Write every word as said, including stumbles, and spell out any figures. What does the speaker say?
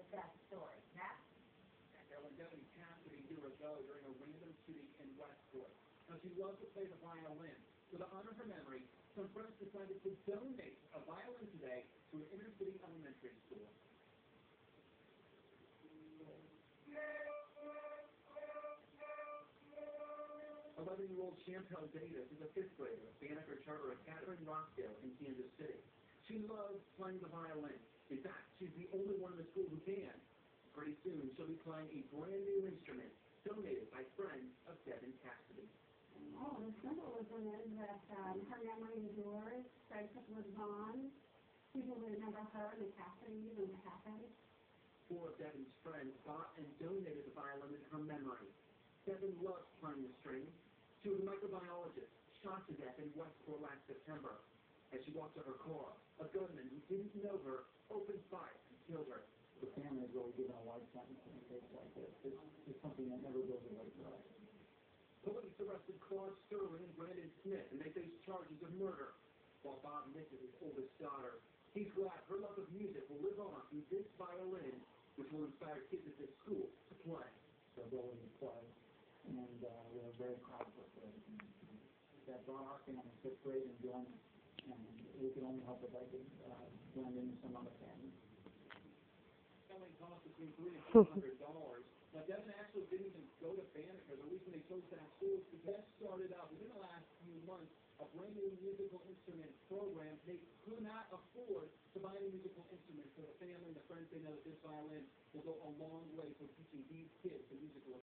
that story. Matt? Ellen Devin Cassidy a year ago during a random shooting in Westport. Now, she loves to play the violin. So to honor her memory, some friends decided to donate a violin today to an inner-city elementary school. eleven-year-old Chantel Davis is a fifth grader at Banneker Charter Academy in Rockdale in Kansas City. She loves playing the violin. In fact, she's the only one in the school who can. Pretty soon, she'll be playing a brand new instrument donated by friends of Devin Cassidy. Oh, the symbolism is that um, her memory endures, friendship lives on. People remember her and the Cassidys and what happened. Four of Devin's friends bought and donated the violin in her memory. Devin loves playing the strings. She was a microbiologist, shot to death in Westport last September. As she walked to her car, a gunman who didn't know her opened fire and killed her. The family is really given a life sentence in a case like this. It's, it's something that never goes away for us. Police arrested Claude Sterling and Brandon Smith, and they face charges of murder, while Bob misses his oldest daughter. He's glad her love of music will live on through this violin, which will inspire kids at this school to play. The ability to play, and uh, we're very proud of her for everything. That brought our family fifth grade enjoyment, and we could only hope that I could uh, blend into some other family. Selling costs between three and four hundred dollars. Now, Devin actually didn't even go to Banneker. The reason they chose that school is because that started out within the last few months a brand new musical instrument program. They could not afford to buy a musical instrument, so the family and the friends they know that this violin will go a long way for teaching these kids the musical